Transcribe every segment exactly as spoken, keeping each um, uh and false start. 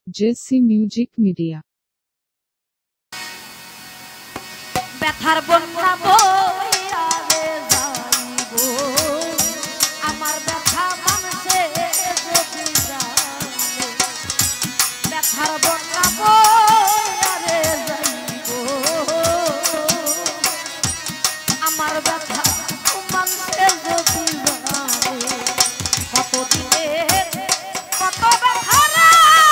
JC music media. ব্যথার বন্যা বইয়া রে যাইব, আমার ব্যথা মানুষে যদি জানে। ব্যথার বন্যা বইয়া রে যাইব, আমার ব্যথা মানুষে যদি জানে। কতদিনে কত ব্যথা রে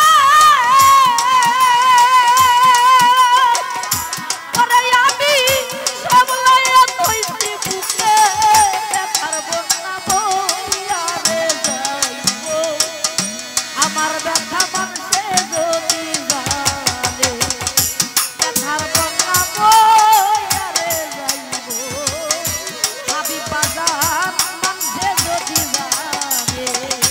করে আমি সামলাইয়া তৈরি বুকে। ব্যথার বন্যা বইয়া রে যাইব, আমার ব্যথা মানুষে যদি জানে। ব্যথার বন্যা বইয়া রে যাইব, হাবিব বাজার মানুষে যদি জানে।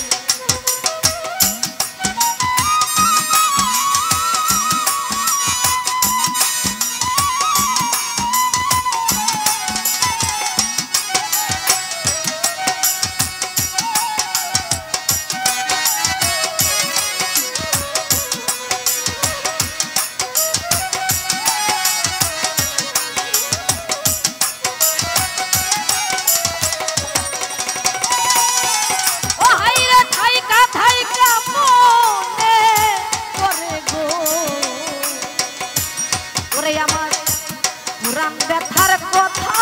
আমার পুরান ব্যথার কথা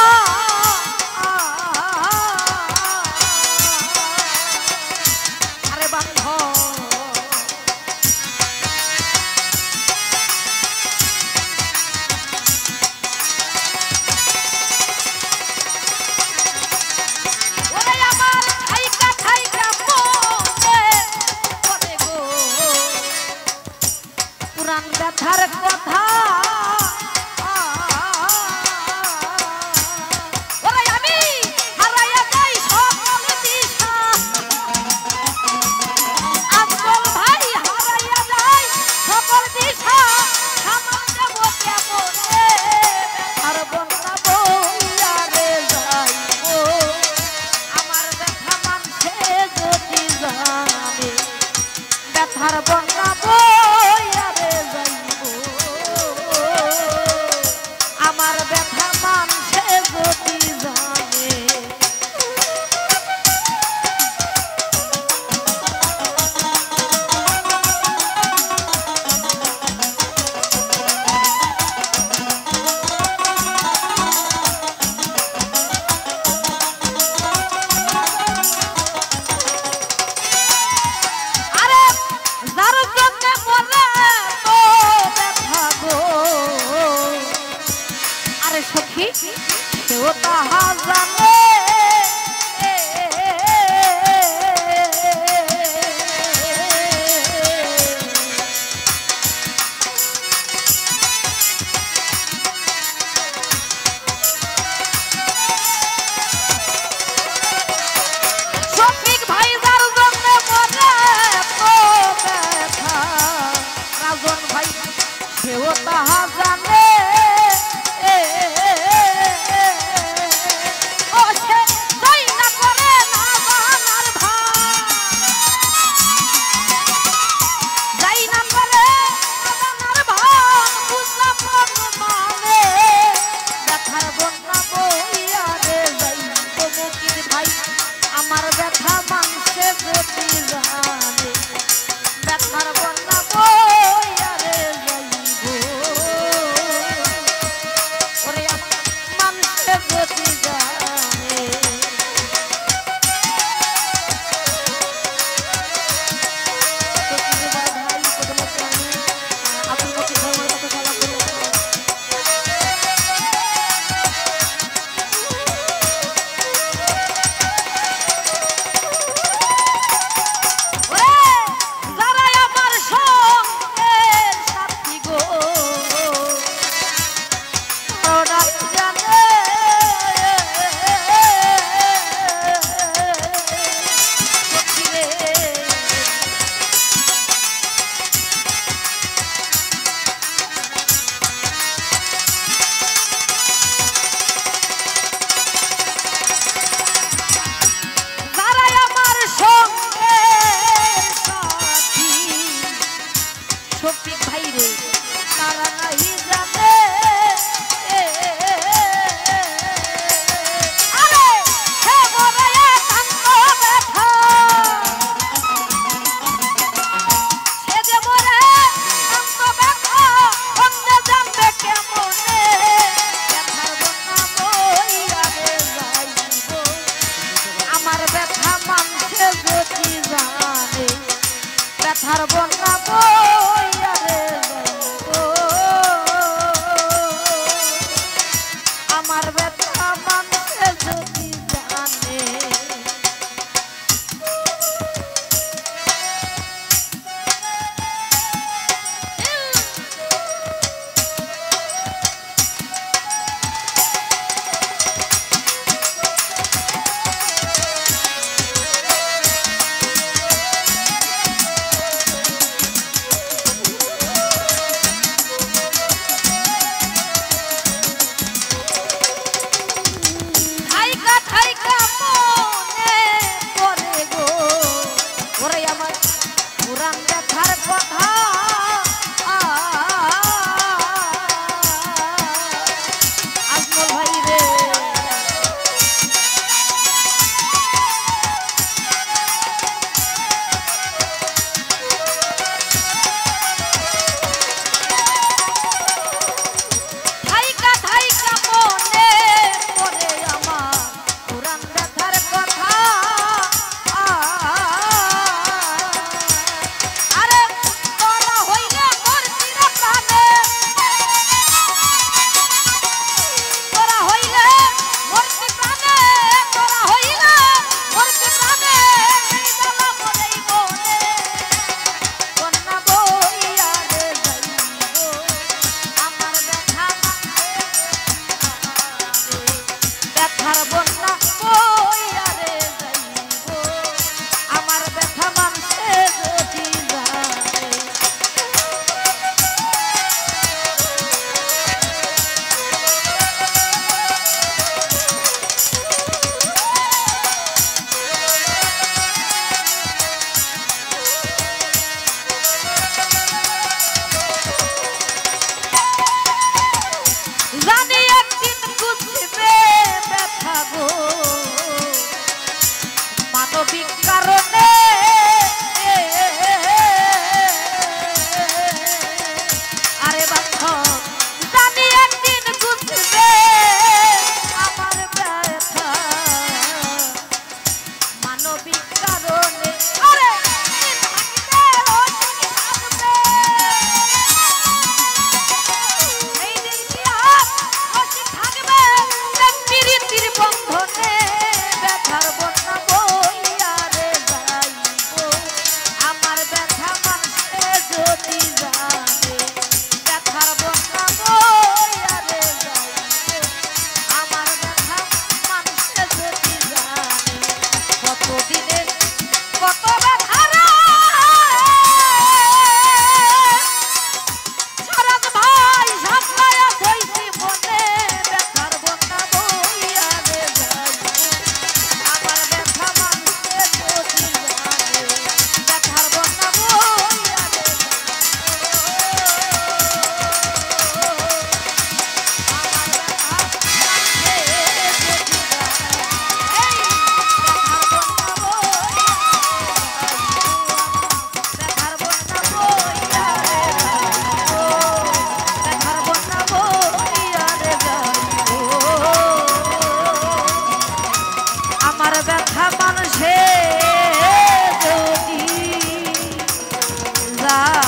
আরে বান্ধ ওরে আমার খাইকা খাইকা মনে করে গো পুরান ব্যথার কথা। ব্যথার বন্যা বইয়া রে যাইব, আমার ব্যথা মানুষে যদি জানে। সখী সেও তাহা জানে, সঠিক ভাই যার জন্য মনে তো ব্যথা, রাজন ভাই সেও তাহা জানে। আমার ব্যথা মানুষে যদি জানে, ব্যথার বন্যা বইয়া রে যাইব, শফিক ভাই রে তারা নাহি জানে আরে হে মোরে কান্দ ব্যথা সে যে মোরে কান্দ ব্যথা অন্য জানবে কেমনে ব্যথার বন্যা বইয়া রে যাইব আমার ব্যথা মানুষে যদি জানে ব্যথার বন্যা বইয়া রে যাইব আমার ব্যথা মানুষে যদি জানে মানবিক কারণে আরে বান্ধব জানি একদিন বুঝবে আমার ব্যথা মানবিক কারণে আরে এই দিন কি আর হাসি থাকবে প্রীতির বন্ধনে ব্যথার বন্যা বইয়া রে যাইব আমার ব্যথা মানুষে যদি জানে ব্যথার বন্যা বইয়া রে যাইব আমার ব্যথা মানুষে যদি জানে কতদিনে কত ব্যথা সারাত ভাই সামলায়া থইছি মনে ব্যথার বন্যা বইয়া রে যাইব আমার ব্যথা মানুষে যদি জানে ব্যথার বন্যা বইয়া রে আমার ব্যথা মানুষে যদি